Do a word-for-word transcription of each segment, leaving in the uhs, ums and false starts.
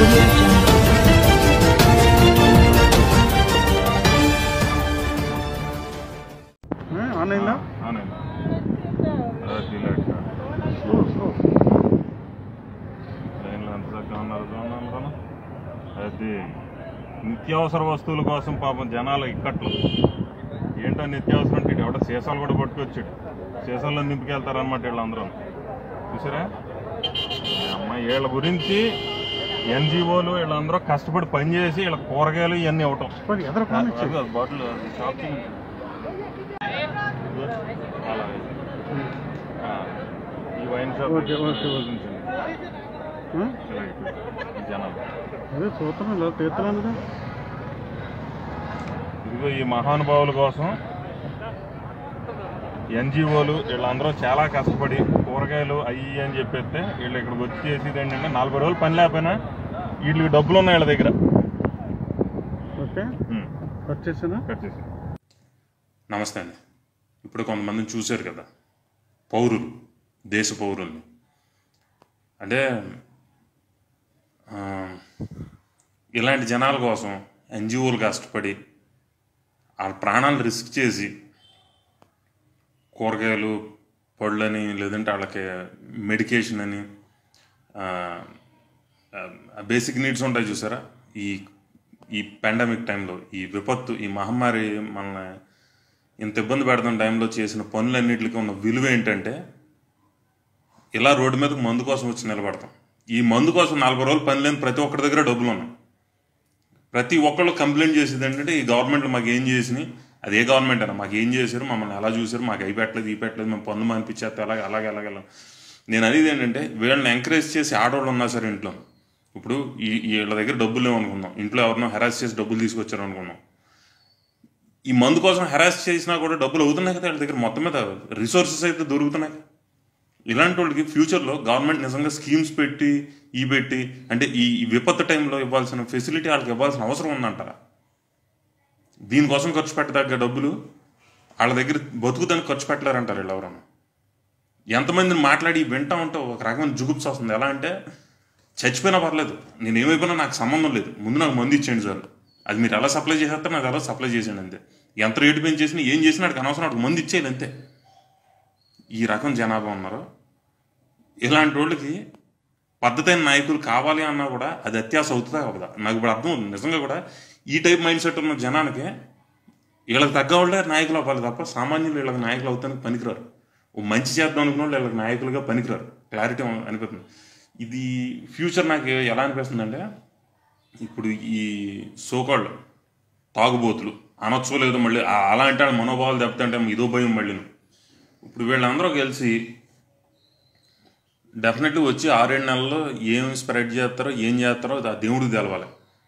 audio jungle. ఆనైందా ఆనైందా లైన్లో ఎంత చక్కగా ఉన్నారు చూడండి. అది నిత్యావసర వస్తువుల కోసం పాపం జనాలు ఇక్కట్లు ఏంటో నిత్యావసరం అంటే ఎవడో సీసాలు కూడా పట్టుకొచ్చాడు, సీసాల్లో నింపుకెళ్తారనమాట వీళ్ళందరూ. చూసారా అమ్మాయి వీళ్ళ గురించి ఎన్జిఓలు వీళ్ళందరూ కష్టపడి పనిచేసి వీళ్ళ కూరగాయలు ఇవన్నీ ఇవ్వటం. బాటిల్ షాప్ ఈ వైన్ షాప్ జనాలు అదే చూస్తున్నాను తీర్థాలు. ఇదిగో ఈ మహానుభావుల కోసం ఎన్జిఓలు వీళ్ళందరూ చాలా కష్టపడి కూరగాయలు అయ్యి అని చెప్పేస్తే వీళ్ళు ఇక్కడికి వచ్చి చేసేది ఏంటంటే నలభై రోజులు పని లేకపోయినా వీళ్ళకి డబ్బులు ఉన్నాయి వీళ్ళ దగ్గర. ఓకే కట్ చేసానా కట్ చేసి నమస్తే అండి. ఇప్పుడు కొంతమందిని చూశారు కదా, పౌరులు, దేశ పౌరుల్ని. అంటే ఇలాంటి జనాల కోసం ఎన్జిఓలు కష్టపడి వాళ్ళ ప్రాణాలు రిస్క్ చేసి కూరగాయలు, పళ్ళని, లేదంటే వాళ్ళకి మెడికేషన్ అని బేసిక్ నీడ్స్ ఉంటాయి చూసారా. ఈ ఈ పాండమిక్ టైంలో, ఈ విపత్తు, ఈ మహమ్మారి మనల్ని ఇంత ఇబ్బంది పెడుతున్న టైంలో చేసిన పనులన్నింటికి ఉన్న విలువ ఏంటంటే ఇలా రోడ్డు మీదకి మందు కోసం వచ్చి నిలబడతాం. ఈ మందు కోసం నలభై రోజులు పని లేని ప్రతి ఒక్కరి దగ్గర డబ్బులు ఉన్నాయి. ప్రతి ఒక్కళ్ళు కంప్లైంట్ చేసేది ఏంటంటే ఈ గవర్నమెంట్లు మాకు ఏం చేసినాయి, అదే గవర్నమెంట్ అయినా మాకు ఏం చేశారు, మమ్మల్ని ఎలా చూసారు, మాకు అయి పెట్టలేదు, ఈ పెట్టలేదు, మేము పన్ను అనిపించేస్తే అలాగే అలాగే అలాగే. నేను అనేది ఏంటంటే వీళ్ళని ఎంకరేజ్ చేసి ఆడవాళ్ళు ఉన్నా సరే ఇంట్లో, ఇప్పుడు ఈ వీళ్ళ దగ్గర డబ్బులు లేవనుకుందాం, ఇంట్లో ఎవరినో హెరాస్ చేసి డబ్బులు తీసుకొచ్చారు అనుకున్నాం, ఈ మందు కోసం హెరాస్ చేసినా కూడా డబ్బులు అవుతున్నాయి కదా వీళ్ళ దగ్గర, మొత్తం మీద రిసోర్సెస్ అయితే దొరుకుతున్నాయి. ఇలాంటి వాళ్ళకి ఫ్యూచర్లో గవర్నమెంట్ నిజంగా స్కీమ్స్ పెట్టి ఈ పెట్టి అంటే ఈ విపత్తు టైంలో ఇవ్వాల్సిన ఫెసిలిటీ వాళ్ళకి ఇవ్వాల్సిన అవసరం ఉందంటారా? దీనికోసం ఖర్చు పెట్టదగ్గ డబ్బులు వాళ్ళ దగ్గర బతుకుతానికి ఖర్చు పెట్టలేరంటారు వీళ్ళు ఎవరన్నా. ఎంతమందిని మాట్లాడి వింటా ఉంటే ఒక రకమైన జుగుప్స్ వస్తుంది. ఎలా అంటే చచ్చిపోయినా పర్లేదు, నేను ఏమైపోయినా నాకు సంబంధం లేదు, ముందు నాకు మందు ఇచ్చేయండి సార్, అది మీరు ఎలా సప్లై చేసేస్తారు నాకు ఎలా సప్లై చేసేయండి అంతే, ఎంత రేటు పెంచి చేసినా ఏం చేసినా వాడికి అనవసరం, వాడికి మందు ఇచ్చేయాలి అంతే. ఈ రకం జనాభా ఉన్నారు. ఇలాంటి వాళ్ళకి పద్ధతైన నాయకులు కావాలి అన్నా కూడా అది అత్యాస అవుతుందా అవుతుందా నాకు ఇప్పుడు అర్థం అవుతుంది. నిజంగా కూడా ఈ టైప్ మైండ్ సెట్ ఉన్న జనానికి వీళ్ళకి తగ్గ వాళ్ళే నాయకులు అవ్వాలి తప్ప సామాన్యులు వీళ్ళకి నాయకులు అవుతానికి పనికిరారు. ఓ మంచి చేద్దాం అనుకున్న వాళ్ళు వీళ్ళకి నాయకులుగా పనికిరారు. క్లారిటీ అనిపిస్తుంది. ఇది ఫ్యూచర్ నాకు ఎలా అనిపిస్తుందంటే, ఇప్పుడు ఈ సోకాళ్ళు తాగుబోతులు అనొచ్చో లేదో మళ్ళీ అలాంటి మనోభావాలు దెబ్బతంటే ఇదో భయం మళ్ళీ. ఇప్పుడు వీళ్ళందరూ కలిసి డెఫినెట్లీ వచ్చి ఆరేడు నెలల్లో ఏం స్ప్రెడ్ చేస్తారో ఏం చేస్తారో ఆ దేవుడికి తెలవాలి.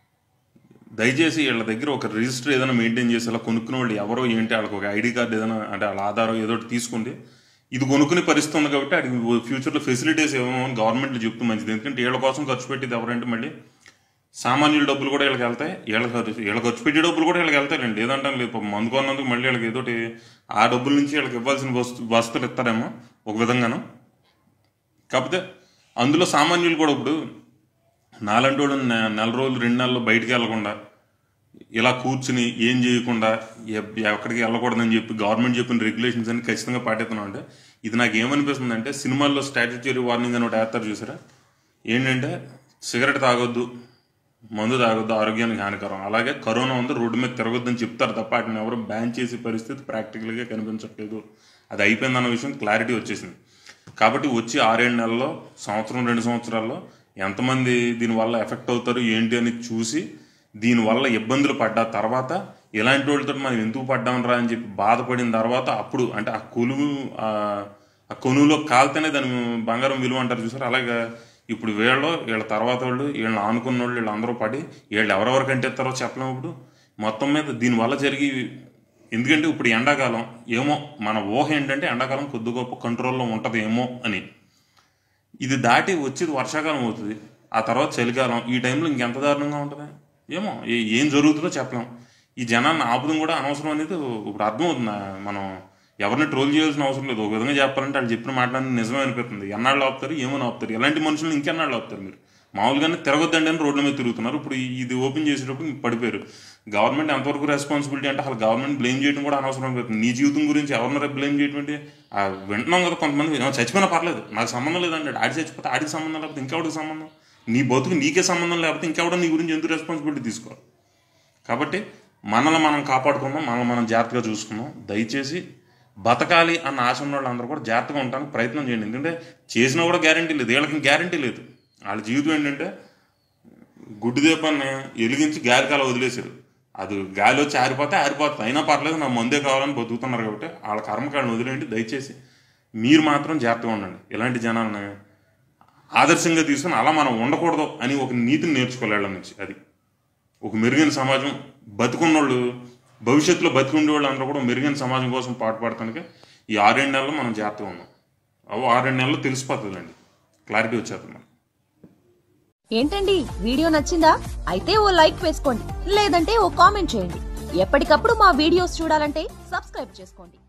దయచేసి వీళ్ళ దగ్గర ఒక రిజిస్టర్ ఏదైనా మెయింటైన్ చేసి అలా కొనుక్కునే వాళ్ళు ఎవరో ఏంటి వాళ్ళకి ఒక ఐడి కార్డు ఏదైనా అంటే వాళ్ళ ఆధారం ఏదో తీసుకోండి. ఇది కొనుక్కునే పరిస్థితి ఉంది కాబట్టి అడిగి ఫ్యూచర్లో ఫెసిలిటీస్ ఏమో అని గవర్నమెంట్లో చెప్తూ మంచిది. ఎందుకంటే వీళ్ళ కోసం ఖర్చు పెట్టేది ఎవరంటే మళ్ళీ సామాన్యుల డబ్బులు కూడా వీళ్ళకి వెళ్తాయి, వీళ్ళ ఖర్చు వీళ్ళ ఖర్చు పెట్టే డబ్బులు కూడా వీళ్ళకి వెళ్తాయండి. లేదంటే లేదు మందు కొన్నందుకు మళ్ళీ వీళ్ళకి ఏదోటి ఆ డబ్బుల నుంచి వీళ్ళకి ఇవ్వాల్సిన వస్తు వస్తువులు ఇస్తారేమో ఒక విధంగాను. కాకపోతే అందులో సామాన్యులు కూడా ఇప్పుడు నాలంటి వాడు నెల రోజులు రెండు నెలలు బయటికి వెళ్ళకుండా ఇలా కూర్చుని ఏం చేయకుండా ఎక్కడికి వెళ్ళకూడదని చెప్పి గవర్నమెంట్ చెప్పిన రెగ్యులేషన్స్ అన్ని ఖచ్చితంగా పాటిస్తున్నాం. అంటే ఇది నాకు ఏమనిపిస్తుంది అంటే సినిమాల్లో స్టాట్యుటరీ వార్నింగ్ అని ఒకటి వేస్తారు చూసారా, ఏంటంటే సిగరెట్ తాగొద్దు, మందు తాగొద్దు, ఆరోగ్యానికి హానికరం. అలాగే కరోనా ఉంది రోడ్డు మీద తిరగొద్దని చెప్తారు తప్ప వాటిని ఎవరు బ్యాన్ చేసే పరిస్థితి ప్రాక్టికల్గా కనిపించట్లేదు. అది అయిపోయిందన్న విషయం క్లారిటీ వచ్చేసింది. కాబట్టి వచ్చి ఆరేడు నెలల్లో, సంవత్సరం, రెండు సంవత్సరాల్లో ఎంతమంది దీనివల్ల ఎఫెక్ట్ అవుతారు ఏంటి అని చూసి దీనివల్ల ఇబ్బందులు పడ్డ తర్వాత ఇలాంటి వాళ్ళతో మనం ఎందుకు పడ్డాం రా అని చెప్పి బాధపడిన తర్వాత అప్పుడు అంటే ఆ కొలువు ఆ కొనువులో కాలితేనే దాని బంగారం విలువ అంటారు చూసారు. అలాగే ఇప్పుడు వీళ్ళు వీళ్ళ తర్వాత వాళ్ళు వీళ్ళని ఆనుకున్న వాళ్ళు వీళ్ళందరూ పడి వీళ్ళు ఎవరెవరికి అంటేస్తారో చెప్పలేము. ఇప్పుడు మొత్తం మీద దీనివల్ల జరిగి ఎందుకంటే ఇప్పుడు ఎండాకాలం ఏమో మన ఊహ ఏంటంటే ఎండాకాలం కొద్ది గొప్ప కంట్రోల్లో ఉంటుంది ఏమో అని. ఇది దాటి వచ్చేది వర్షాకాలం అవుతుంది, ఆ తర్వాత చలికాలం. ఈ టైంలో ఇంకెంత దారుణంగా ఉంటుంది ఏమో, ఏం జరుగుతుందో చెప్పలేం. ఈ జనాన్ని ఆపుదం కూడా అనవసరం అనేది ఇప్పుడు అర్థమవుతుంది. మనం ఎవరిని ట్రోల్ చేయాల్సిన అవసరం లేదు. ఒక విధంగా చెప్పాలంటే వాళ్ళు చెప్పిన మాటలన్నీ నిజమే అనిపిస్తుంది. ఎన్నాళ్ళు ఆపుతారు ఏమో ఆపుతారు. ఎలాంటి మనుషులు ఇంకెన్నాళ్ళు ఆపుతారు మీరు? మామూలుగానే తిరగొద్దండి అని రోడ్ల మీద తిరుగుతున్నారు. ఇప్పుడు ఇది ఓపెన్ చేసేటప్పుడు పడిపోయారు. గవర్నమెంట్ ఎంతవరకు రెస్పాన్సిబిలిటీ అంటే అసలు గవర్నమెంట్ బ్లేమ్ చేయడం కూడా అనవసరం అయిపోతుంది. నీ జీవితం గురించి ఎవరినో బ్లేమ్ చేయడం అంటే వింటున్నాం కదా, కొంతమంది చచ్చిపోయినా పర్లేదు, నాకు సంబంధం లేదండి, ఆడి చచ్చిపోతే ఆడికి సంబంధం లేకపోతే ఇంకెవడికి సంబంధం, నీ బతుకు నీకే సంబంధం లేకపోతే ఇంకెవడో నీ గురించి ఎందుకు రెస్పాన్సిబిలిటీ తీసుకోవాలి. కాబట్టి మనల్ని మనం కాపాడుకుందాం, మనల్ని మనం జాగ్రత్తగా చూసుకుందాం. దయచేసి బతకాలి అన్న ఆశ ఉన్న వాళ్ళందరూ కూడా జాగ్రత్తగా ఉండడానికి ప్రయత్నం చేయండి. ఎందుకంటే చేసినా కూడా గ్యారంటీ లేదు, వీళ్ళకి గ్యారంటీ లేదు. వాళ్ళ జీవితం ఏంటంటే గుడ్డు దీపాన్ని వెలిగించి గాలి కాల వదిలేశారు. అది గాలి వచ్చి ఆరిపోతే ఆరిపోతుంది, అయినా పర్లేదు నా మందే కావాలని బతుకుతున్నారు. కాబట్టి వాళ్ళ కర్మకాళ్ళని వదిలేయండి. దయచేసి మీరు మాత్రం జాగ్రత్తగా ఉండండి. ఇలాంటి జనాలని ఆదర్శంగా తీసుకుని అలా మనం ఉండకూడదు అని ఒక నీతిని నేర్చుకోవాలి వాళ్ళ నుంచి. అది ఒక మెరుగైన సమాజం, బతుకున్నోళ్ళు భవిష్యత్తులో బతికుండే వాళ్ళు అందరూ కూడా మెరుగైన సమాజం కోసం పాటుపడటానికి ఈ ఆరేడు నెలలు మనం జాగ్రత్తగా ఉన్నాం. అవి ఆరేడు నెలలు తెలిసిపోతుందండి, క్లారిటీ వచ్చేస్తుంది. ఏంటండి వీడియో నచ్చిందా? అయితే ఓ లైక్ వేసుకోండి, లేదంటే ఓ కామెంట్ చేయండి. ఎప్పటికప్పుడు మా వీడియోస్ చూడాలంటే సబ్స్క్రైబ్ చేసుకోండి.